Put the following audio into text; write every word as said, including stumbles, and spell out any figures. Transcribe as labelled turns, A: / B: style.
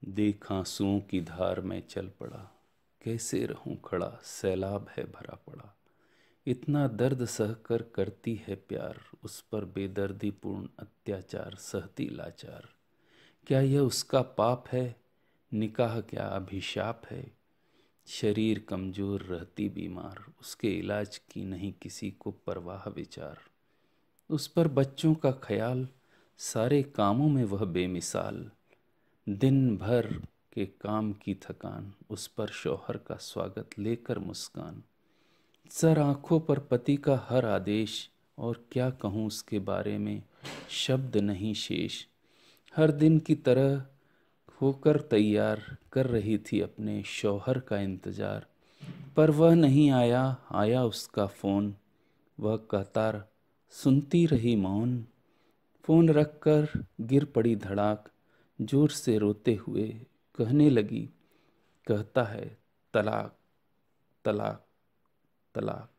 A: देख आंसुओं की धार में चल पड़ा, कैसे रहूं खड़ा, सैलाब है भरा पड़ा। इतना दर्द सहकर करती है प्यार, उस पर बेदर्दी पूर्ण अत्याचार सहती लाचार। क्या यह उसका पाप है, निकाह क्या अभिशाप है। शरीर कमजोर रहती बीमार, उसके इलाज की नहीं किसी को परवाह विचार। उस पर बच्चों का ख्याल, सारे कामों में वह बेमिसाल। दिन भर के काम की थकान, उस पर शौहर का स्वागत लेकर मुस्कान। सर आंखों पर पति का हर आदेश, और क्या कहूँ उसके बारे में शब्द नहीं शेष। हर दिन की तरह होकर तैयार कर रही थी अपने शौहर का इंतजार। पर वह नहीं आया, आया उसका फ़ोन। वह कहता सुनती रही मौन। फ़ोन रखकर गिर पड़ी धड़ाक, जोर से रोते हुए कहने लगी, कहता है तलाक, तलाक, तलाक।